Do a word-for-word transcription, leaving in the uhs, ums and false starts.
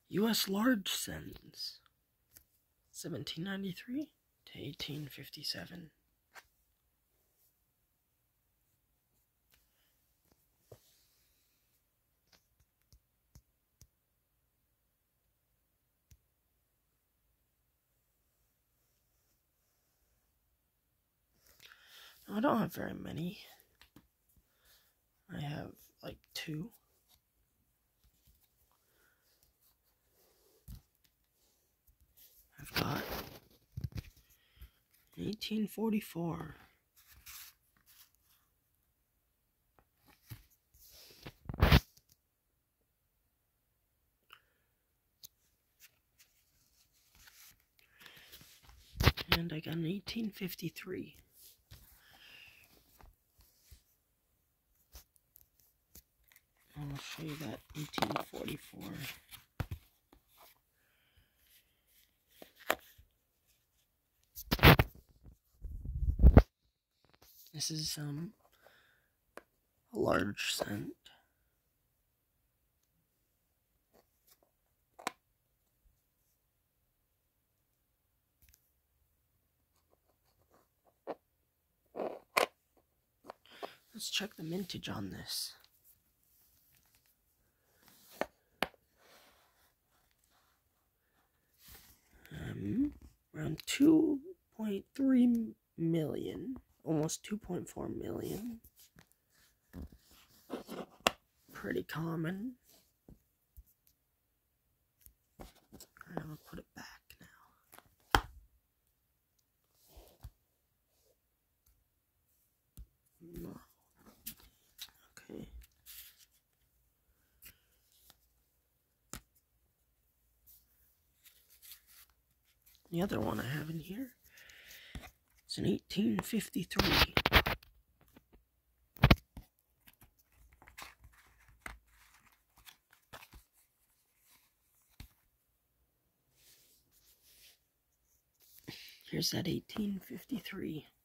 U S large cents, seventeen ninety-three to eighteen fifty-seven. I don't have very many. I have like two. I've got eighteen forty-four. And I got an eighteen fifty-three. I'll show you that eighteen forty-four. This is um a large cent. Let's check the mintage on this. Um, around two point three million, almost two point four million. Pretty common. I'm gonna put it back now. Okay. The other one I have in here is an eighteen fifty-three. Here's that eighteen fifty-three.